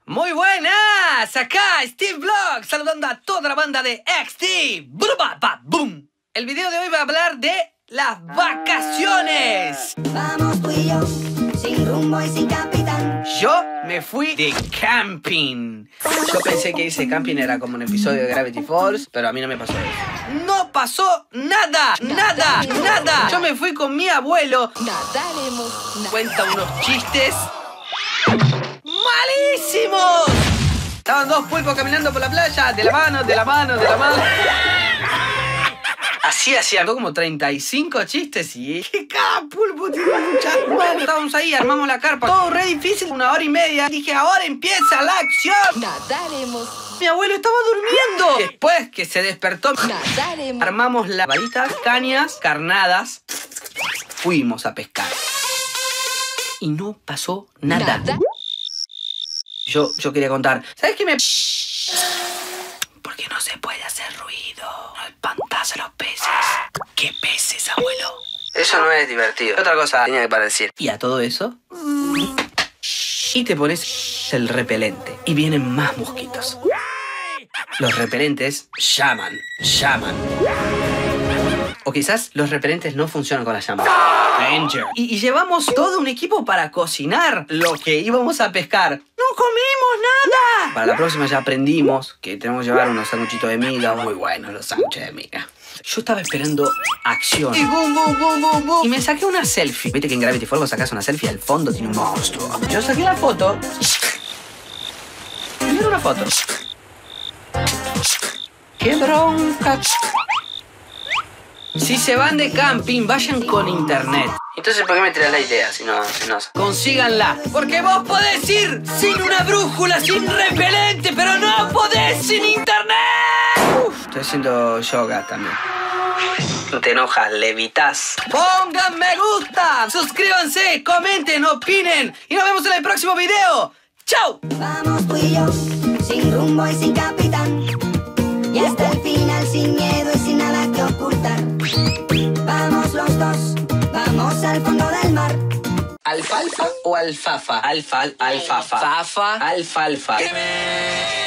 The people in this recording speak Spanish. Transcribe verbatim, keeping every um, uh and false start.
Muy buenas, acá Steve Vlog, saludando a toda la banda de X D. ¡Boom! El video de hoy va a hablar de las vacaciones. Vamos tú y yo, sin rumbo y sin capitán. Yo me fui de camping. Yo pensé que ese camping era como un episodio de Gravity Falls, pero a mí no me pasó eso. No pasó nada, nada, nada. Yo me fui con mi abuelo. Nadaremos. Cuenta unos chistes malísimos. Estaban dos pulpos caminando por la playa, de la mano, de la mano, de la mano. Así hacían como treinta y cinco chistes y que cada pulpo tiene muchas manos. Estábamos ahí, armamos la carpa. Todo re difícil, una hora y media. Dije, ahora empieza la acción. Nadaremos. Mi abuelo estaba durmiendo. Después que se despertó, Nadaremos. armamos las varitas, cañas, carnadas. Fuimos a pescar. Y no pasó nada. Nada. Yo, yo quería contar. ¿Sabes qué me...? Porque no se puede hacer ruido. No espantas a los peces. ¿Qué peces, abuelo? Eso no es divertido. Otra cosa tenía que para decir. Y a todo eso... Y te pones el repelente. Y vienen más mosquitos. Los repelentes llaman, llaman. O quizás los repelentes no funcionan con la llama. Danger. Y, y llevamos todo un equipo para cocinar lo que íbamos a pescar. ¡No comimos nada! Para la próxima ya aprendimos que tenemos que llevar unos sanguchitos de miga. Muy buenos los sándwiches de miga. Yo estaba esperando acción. Y boom, boom, boom, boom, boom. Y me saqué una selfie. Viste que en Gravity Falls sacas una selfie y al fondo tiene un monstruo. Yo saqué la foto. Primero una foto. ¡Qué bronca! Si se van de camping, vayan con internet. Entonces, ¿por qué me tiras la idea si no, si no? Consíganla. Porque vos podés ir sin una brújula, sin repelente, pero no podés sin internet. Uf, estoy haciendo yoga también. Te enojas, levitas. Pongan me gusta, suscríbanse, comenten, opinen. Y nos vemos en el próximo video. ¡Chao! Vamos tú y yo, sin rumbo y sin capitán. Y hasta el final, sin miedo y sin nada que ocultar. Vamos los dos, vamos al fondo del mar. ¿Alfalfa o alfafa? Alfa, alfafa. Alfafa. Alfalfa.